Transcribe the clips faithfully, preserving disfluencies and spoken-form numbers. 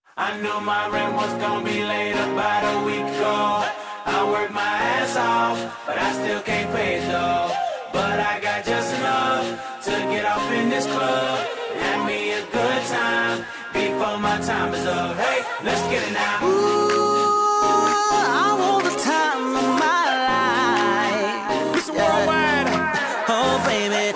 I knew my rent was gonna be late about a week ago. I worked my ass off, but I still can't pay it though. But I got just enough to get off in this club and have me a good time before my time is up. Hey, let's get it now. Ooh, I want the time of my life. Listen, worldwide. Oh, baby.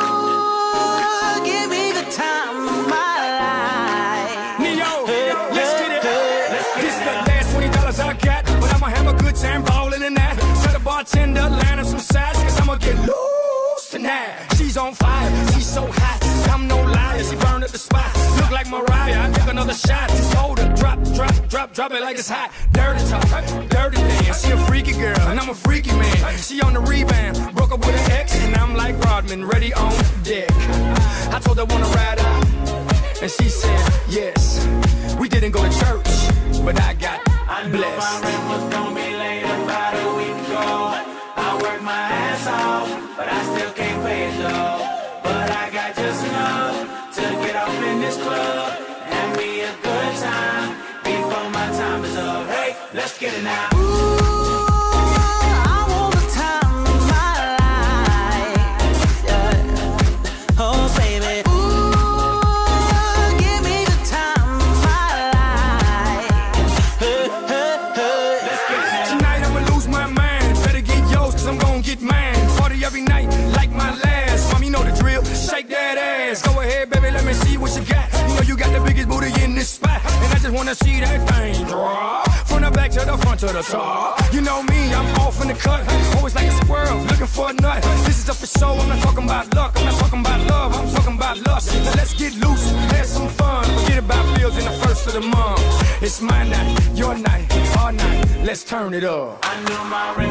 Ooh, give me the time of my life. Neyo, Hey, let's hey, get it. hey. Let's get This it is the now. last twenty dollars I got, but I'ma have a good time ballin' in that. Tell the bartender, line up some sides, cause I'ma get loose tonight. She's on fire, she's so hot, I'm no liar, she burned up the spot. Look like Mariah, I took another shot. Hold her, drop, drop, drop, drop it like it's hot. Dirty talk, dirty dance. She a freaky girl, and I'm a freaky man. She on the rebound, broke up with an ex, and I'm like Rodman, ready on deck. I told her wanna ride out, and she said yes. We didn't go to church, but I got I knew my blessed. rent was gonna be late about a week ago. I worked my ass off, but I still can't pay it though. But I got just enough to get off in this club and have me a good time before my time is up. Hey, let's get it now. Ooh, I want the time of my life. Yeah. Oh, baby. Ooh, give me the time of my life. Hey, hey, hey. Let's get it now. Tonight I'ma lose my mind. Better get yours, cause I'm gon' get mine. Party every night, like my last. Mom, you know the drill. Shake that ass. Go ahead, baby, let me see what you got. You know you got the biggest booty in this spot. And I just wanna see that thing drop. From the back to the front to the top. You know me, I'm off in the cut. Always like a squirrel, looking for a nut. This is up for show, I'm not talking about luck. I'm not talking about love, I'm talking about lust. Now let's get loose, have some fun. Forget about bills in the first of the month. It's my night, your night, our night. Let's turn it up. I knew my rent